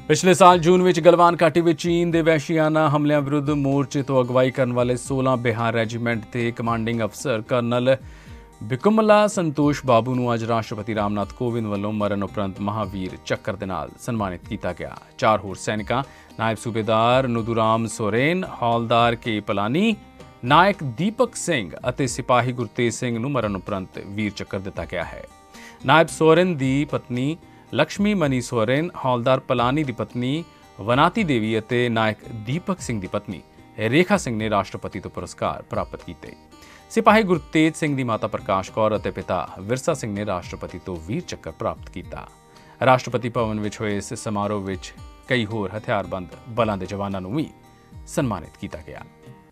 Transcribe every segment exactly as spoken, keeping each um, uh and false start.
पिछले साल जून में गलवान घाटी में चीन के वहशियाना हमलों विरुद्ध मोर्चे तो अगवाई करने वाले सोलह बिहार रेजीमेंट के कमांडिंग अफसर कर्नल बिकुमला संतोष बाबू ਨੂੰ ਅੱਜ राष्ट्रपति रामनाथ कोविंद ਵੱਲੋਂ मरण उपरंत महावीर ਚੱਕਰ ਦੇ ਨਾਲ सन्मानित किया गया। चार होर सैनिकों नायब सूबेदार नुदूराम सोरेन, हौलदार के पलानी, नायक दीपक सिंह और सिपाही गुरतेज सिंह ਨੂੰ मरण उपरंत वीर ਚੱਕਰ दिता गया है। नायब सोरेन की पत्नी लक्ष्मी मनी सोरेन, हौलदार पलानी की पत्नी वनाती देवी और नायक दीपक सिंह की पत्नी रेखा सिंह ने राष्ट्रपति तो पुरस्कार प्राप्त किए। सिपाही गुरतेज सिंह की माता प्रकाश कौर और पिता विरसा सिंह ने राष्ट्रपति तो वीर ਚੱਕਰ प्राप्त किया। राष्ट्रपति भवन में हुए इस समारोह में कई होर हथियारबंद बलों के जवानों को भी सन्मानित किया गया।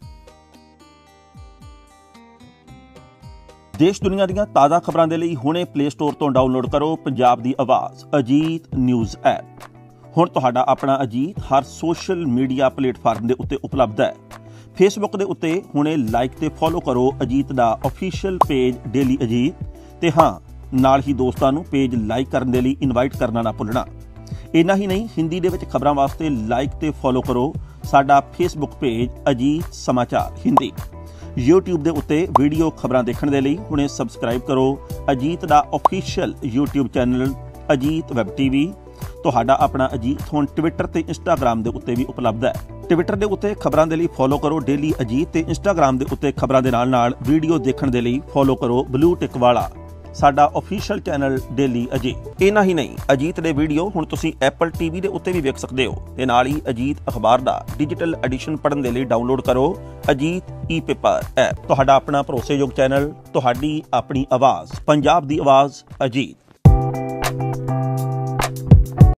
देश दुनिया ਦੀਆਂ ਤਾਜ਼ਾ ਖਬਰਾਂ ਦੇ ਲਈ ਹੁਣੇ ਪਲੇ ਸਟੋਰ ਤੋਂ ਡਾਊਨਲੋਡ ਕਰੋ ਪੰਜਾਬ ਦੀ ਆਵਾਜ਼ ਅਜੀਤ ਨਿਊਜ਼ ਐਪ। ਹੁਣ ਤੁਹਾਡਾ ਆਪਣਾ ਅਜੀਤ ਹਰ ਸੋਸ਼ਲ ਮੀਡੀਆ ਪਲੇਟਫਾਰਮ ਦੇ ਉੱਤੇ ਉਪਲਬਧ ਹੈ। फेसबुक के उत्ते हुणे लाइक ते फॉलो करो अजीत दा ऑफिशियल पेज डेली अजीत ते हाँ नाल ही दोस्तां नूं पेज लाइक करने दे लई इनवाइट करना ना भुलना। इन्ना ही नहीं, हिंदी दे विच खबरां वास्ते लाइक ते फॉलो करो साडा फेसबुक पेज अजीत समाचार हिंदी। यूट्यूब दे उत्ते वीडियो खबरां देखण दे लई हुणे सबसक्राइब करो अजीत दा official YouTube channel Ajit web TV. तुहाडा अपना अजीत हुण ट्विटर ते इंस्टाग्राम दे उत्ते भी उपलब्ध है। ट्विटर के उत्ते खबरां दे लई फॉलो करो डेली अजीत ते इंस्टाग्राम के उत्ते खबरां दे नाल नाल वीडियो देखण दे लई फॉलो करो ब्लू टिक वाला साडा ऑफिशियल चैनल डेली अजीत। इन्ना ही नहीं, अजीत दे वीडियो हुण तुसीं एप्पल टीवी दे उत्ते भी वेख सकदे हो ते नाल ही अजीत अखबार दा डिजिटल एडिशन पढ़न दे लई डाउनलोड करो अजीत ई पेपर ऐप। तुहाडा अपना भरोसेयोग चैनल, तुहाडी अपनी आवाज़, पंजाब दी आवाज़ अजीत।